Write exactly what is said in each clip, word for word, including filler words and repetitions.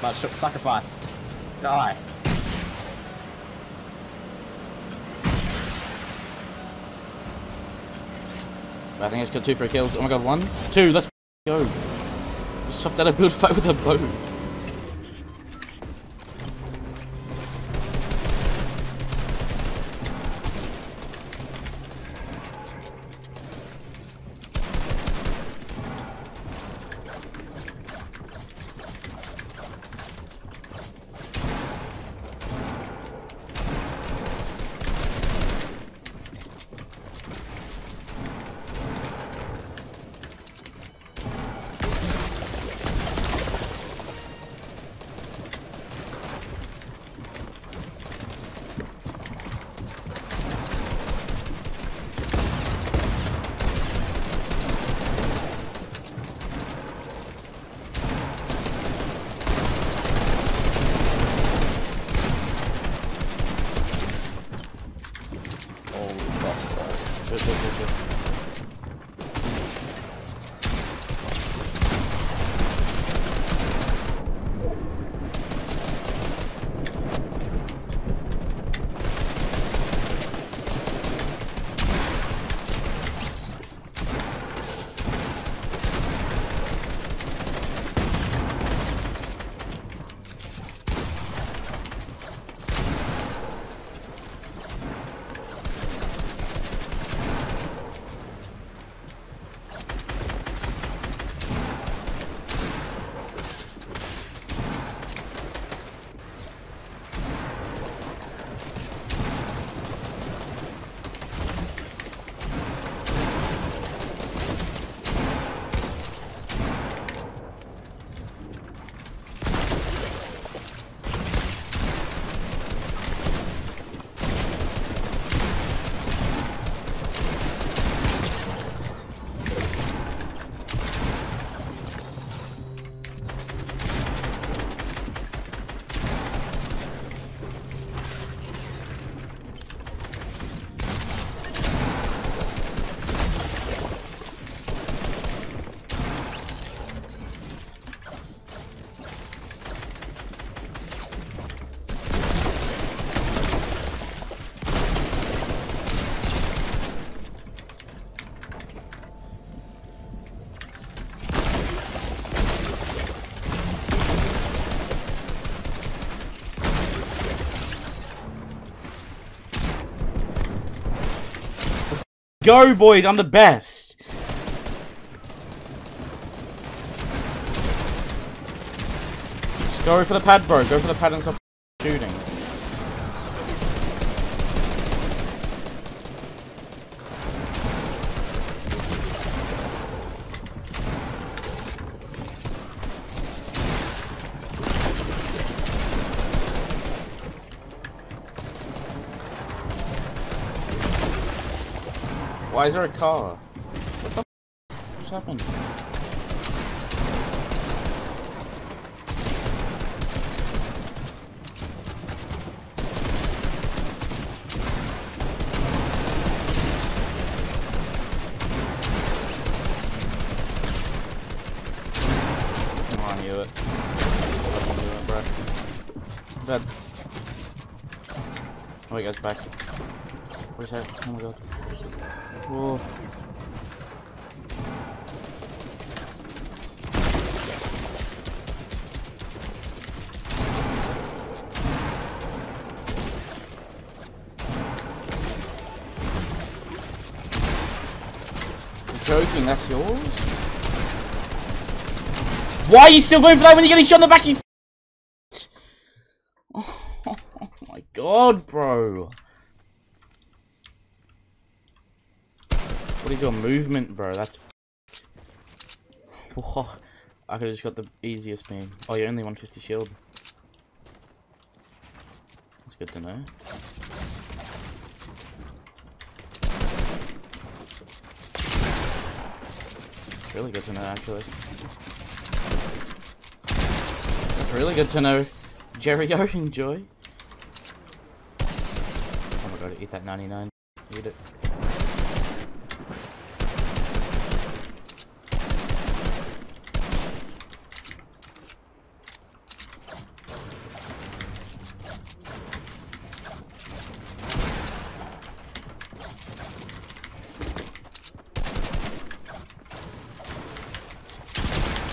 But sacrifice. Die. I think I just got two free kills. Oh my god, one, two, let's go. Just toughed out a good fight with a bow. Go, boys! I'm the best! Just go for the pad, bro. Go for the pad and stop shooting. Why is there a car? What the f*** just happened? Oh, I knew it. I knew it, bro. Dead. Oh, he goes back. Where's that? Oh my god. Whoa. You're joking, that's yours? Why are you still going for that when you're getting shot in the back? You oh my god, bro. What is your movement, bro? That's whoa. I could have just got the easiest beam. Oh, you're only one fifty shield. That's good to know. It's really good to know, actually. It's really good to know. Jerry, O, enjoy. Oh my god, eat that ninety-nine. Eat it.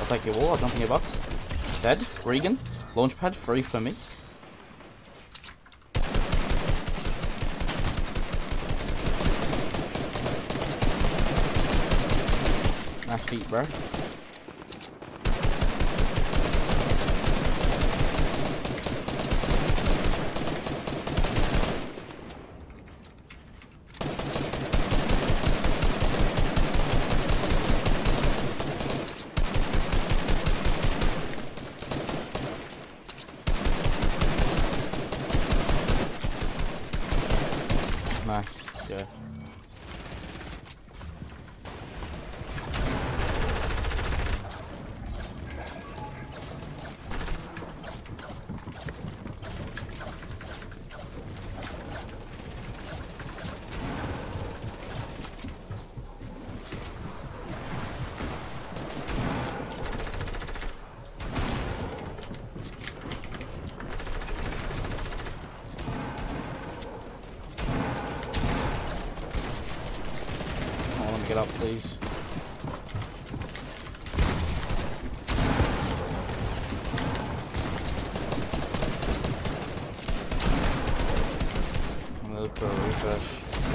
take your wall, I'll jump in your box. Dead. Regan. Launchpad, free for me. Nice feet, bro. Nice, let's go. Get up, please. I'm gonna look for a refresh.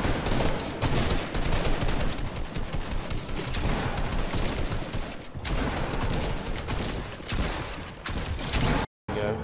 Go.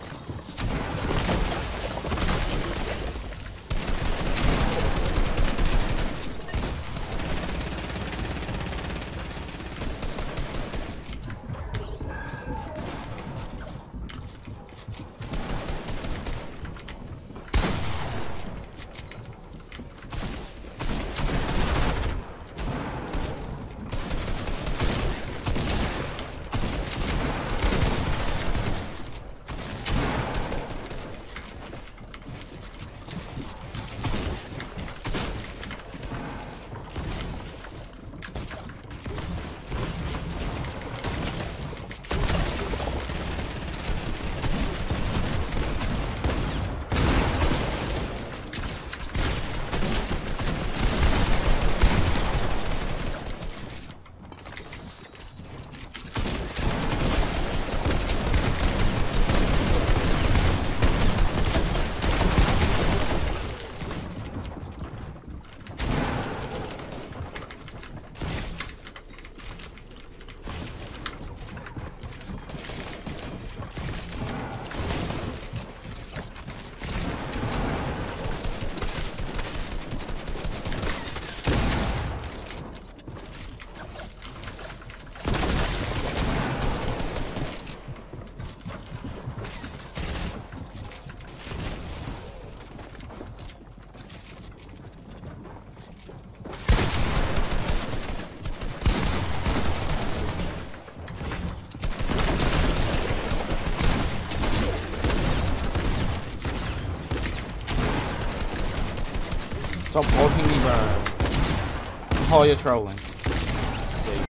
Stop poking me, bro. Oh, you're trolling. Yeah.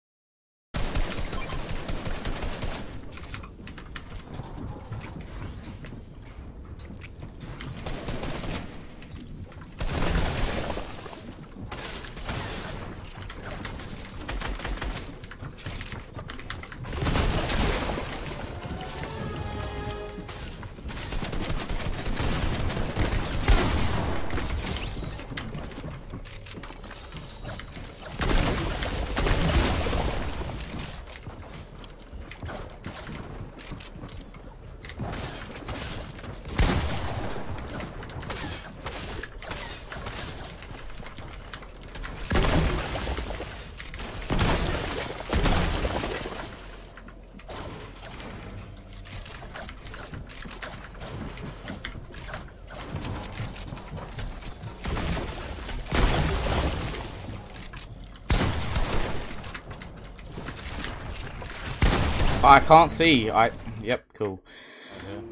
I can't see. I. Yep. Cool. Okay.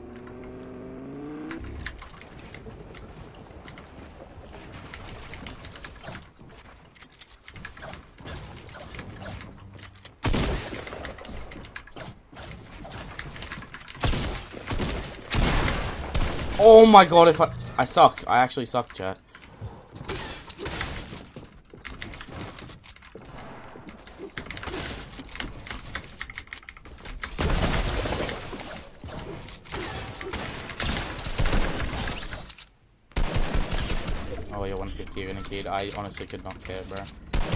Oh my god! If I I suck. I actually suck, chat. why you're one fifty in a kid. I honestly could not care, bro.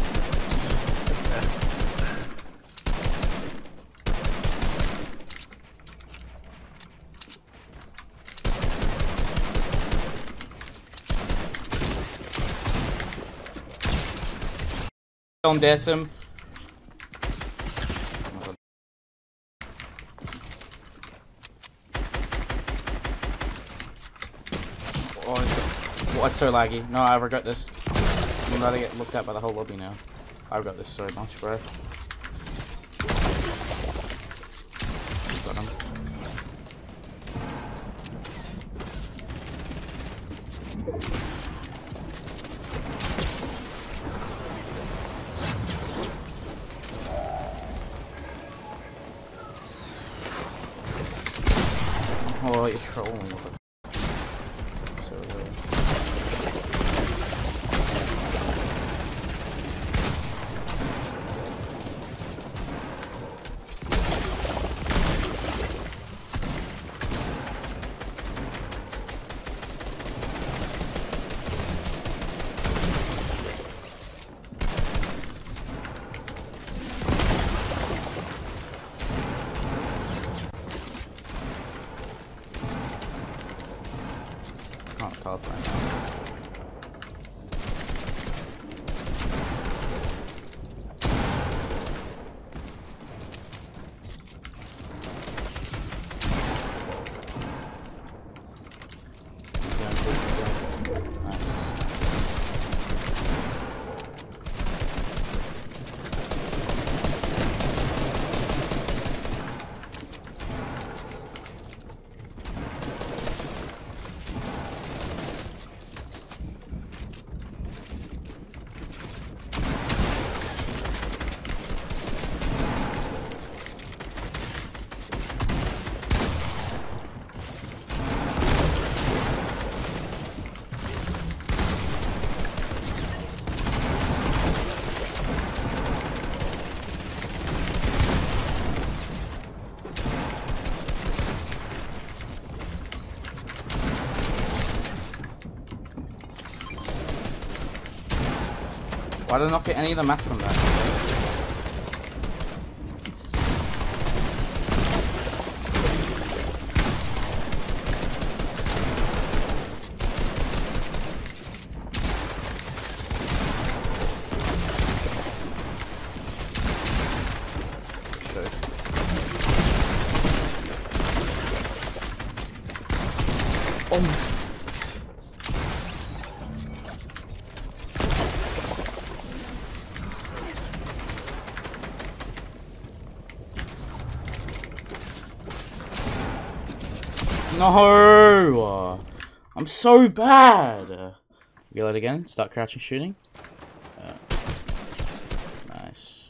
On Decim. Oh, it's so laggy. No, I regret this. I'm about to get looked at by the whole lobby now. I've got this so much, bro. Got him. Oh, you're trolling. So good. Can't top right now. Zone, zone. Nice. Why did I not get any of the mats from that? Oh. No! I'm so bad! Reload again, start crouching shooting. Uh, nice.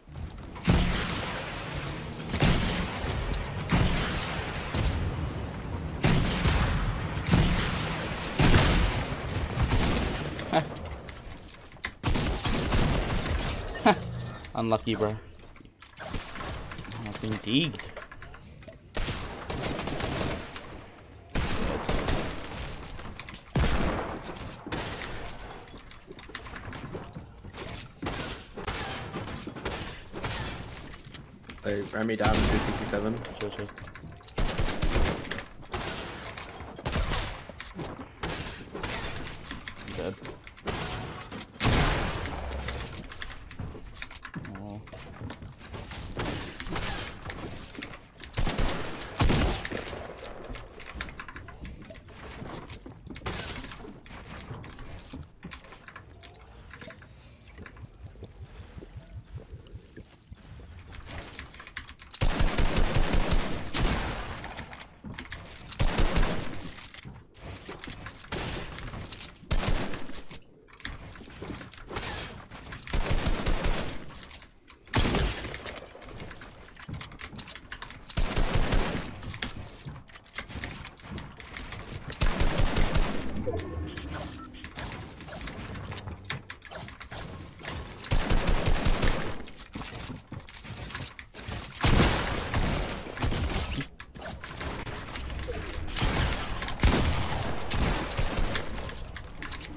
Unlucky, bro. I've been digged. They ran me down to two sixty-seven. Chill, chill. I'm dead. Oh.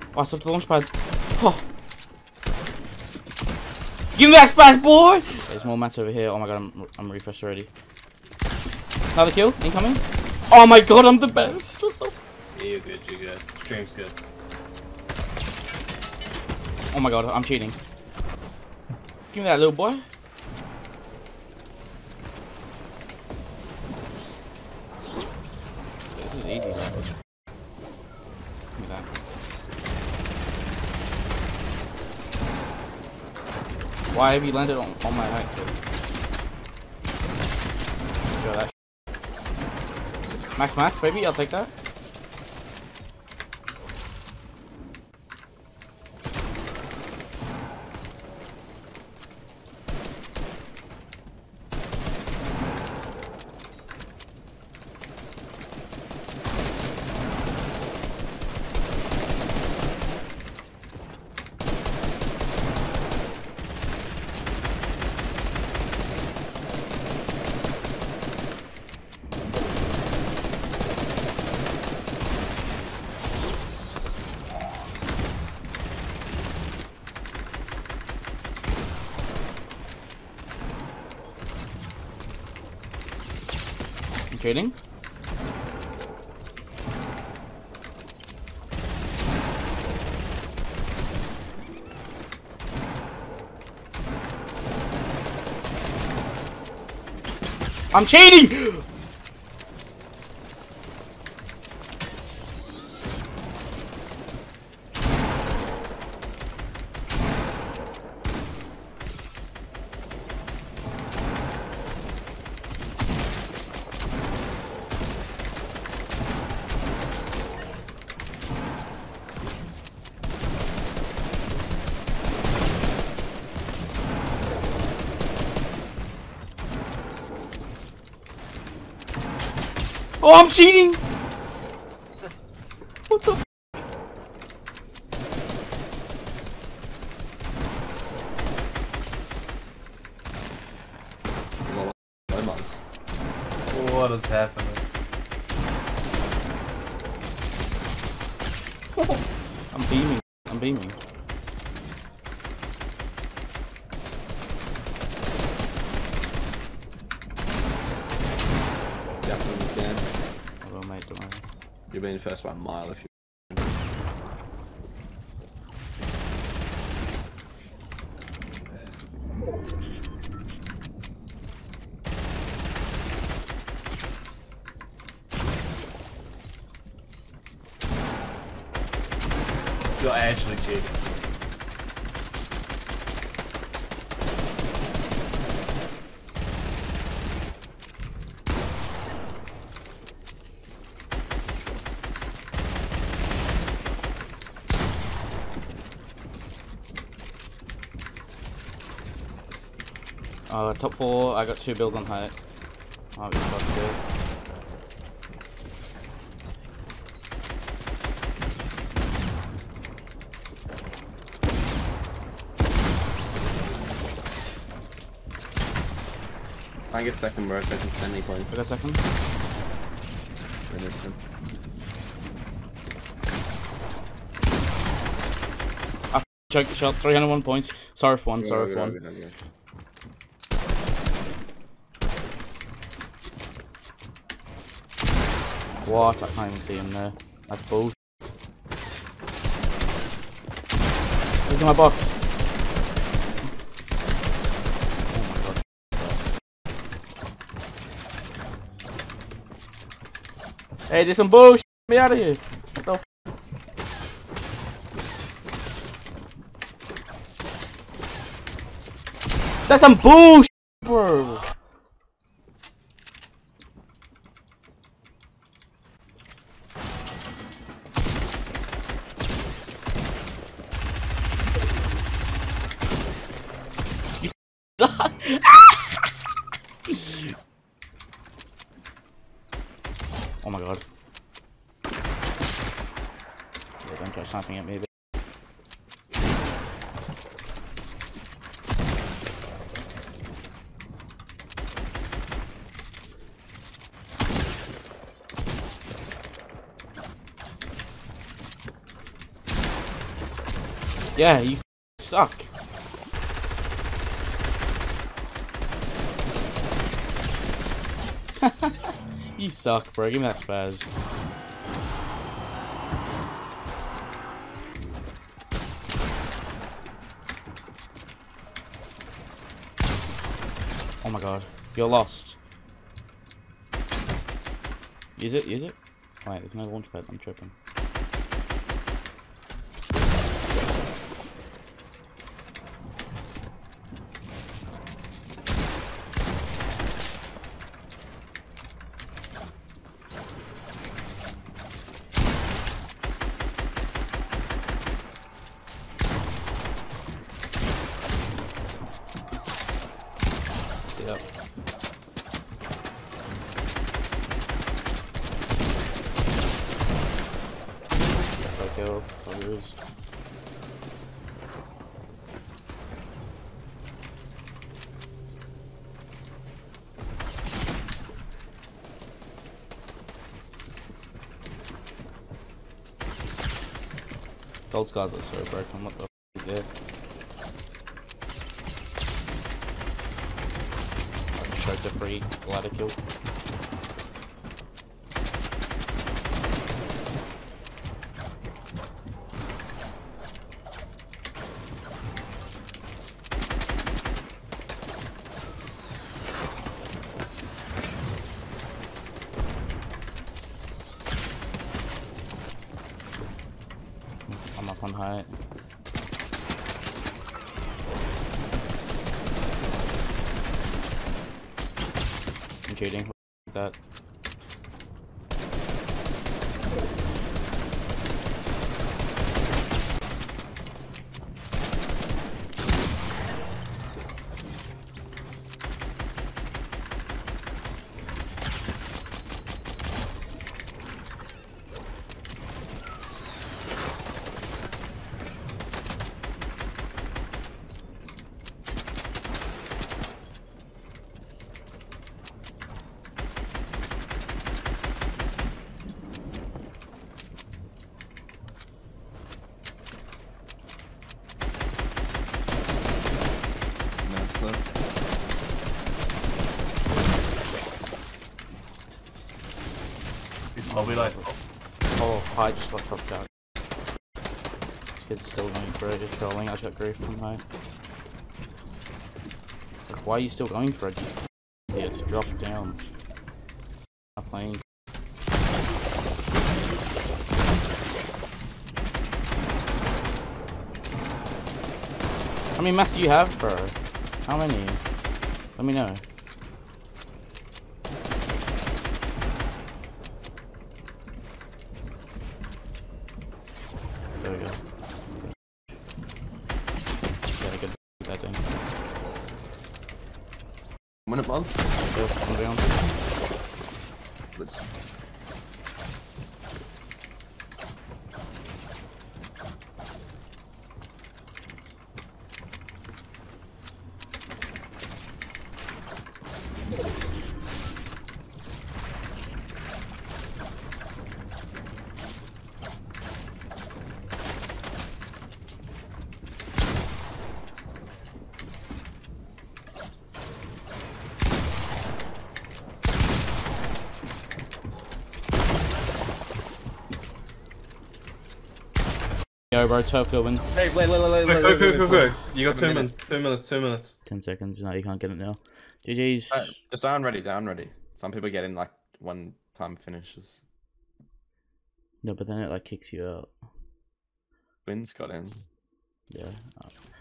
Oh, I stopped the launch pad. Oh. Give me that splash, boy! There's more mats over here. Oh my god, I'm, I'm refreshed already. Another kill, incoming. Oh my god, I'm the best. Yeah, you're good, you're good. Stream's good. Oh my god, I'm cheating. Give me that, little boy. This is easy, though. Give me that. Why have you landed on, on my height? Enjoy that. Max max, baby, I'll take that. Trading. I'm cheating! Oh, I'm cheating! What the f? What is happening? I'm beaming. I'm beaming. Definitely this game. I will, mate, don't worry. You'll be in first by a mile if you. You're actually cheating. Uh, top four, I got two builds on height. Might be fucked good. I get second work, I can send any points. I got second. I choked the shot, three hundred one points. Sorry for one, sorry for one. Good, good, good. What? I can't even see him there. That's bullshit. He's in my box. Oh my god. Hey, there's some bullshit. Get me out of here. What the f? That's some bullshit, bro. Oh my god. Yeah, don't try sniping at me. But Yeah, you suck. You suck, bro. Give me that spaz. Oh my god. You're lost. Use it, use it. Wait, there's no launch pad. I'm tripping. Yep. Kill others. Gold scars are so broken. What the f is it? I choked a free ladder kill. I'm up on height. I'm cheating with that. I'll be like, Oh, I just got chopped out. This kid's still going for it, he's trolling. I just got griefed from high. Like, why are you still going for it? You f idiot, drop it down. I'm playing. How many masks do you have, bro? How many? Let me know. There we go. Yeah, good that thing. When it was? Go, come down. Let's... Yo, bro, turf going. Hey, wait, wait, wait, wait, go, wait, go, wait, go, wait, go, wait. go. You got A two minute. minutes, two minutes, two minutes. Ten seconds. No, you can't get it now. G G's. Uh, just down ready, down ready. Some people get in like one time finishes. No, but then it like kicks you out. Wins got in. Yeah.